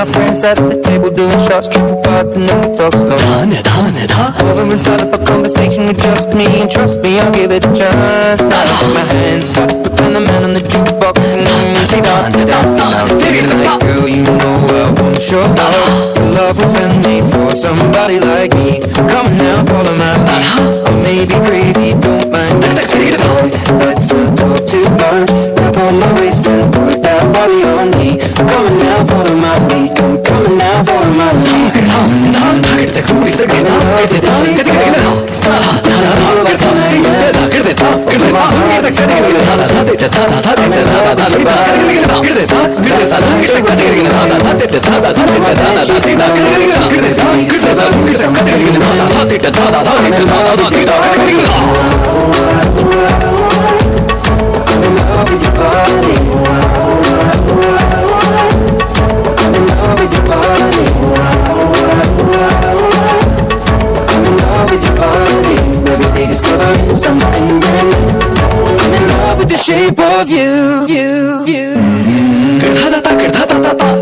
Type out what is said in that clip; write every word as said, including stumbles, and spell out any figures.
my friends at the table doing shots, tripping fast, and then we talk slow. Over and start up a conversation with just me, and trust me, I'll give it a chance. Now I put my hands, start putting the man on the jukebox, and then we start to dance. And I'm singing like, girl, you know I want your love. Your love was handmade for somebody like me. Come on now, follow my lead. I may be crazy, don't mind me saying boy, let's not talk too much. Grab on my waist and put that body on me. Come on now, follow my lead. Come, come on now, follow my lead. Something brand new. I'm in love with the shape of you, you, you.